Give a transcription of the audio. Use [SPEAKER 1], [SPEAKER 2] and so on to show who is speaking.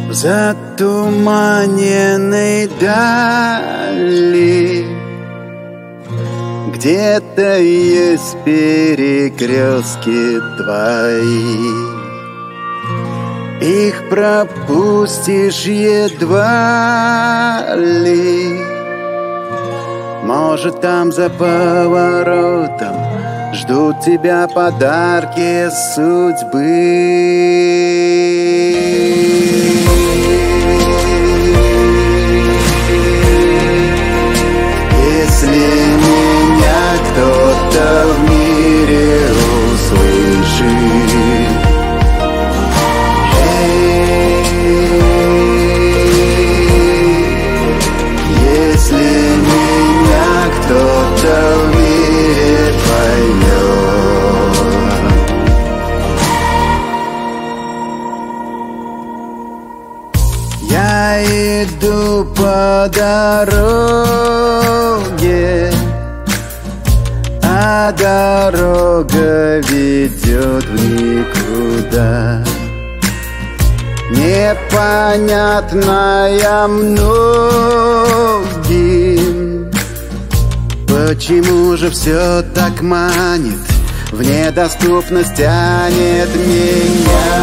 [SPEAKER 1] В затуманенной дали где-то есть перекрестки твои. Их пропустишь едва ли. Может, там за поворотом ждут тебя подарки судьбы. Если меня кто-то в мире услышит, если меня кто-то в мире поймет, я иду по дороге, а дорога ведет в никуда. Непонятная многим, почему же все так манит, в недоступность тянет меня.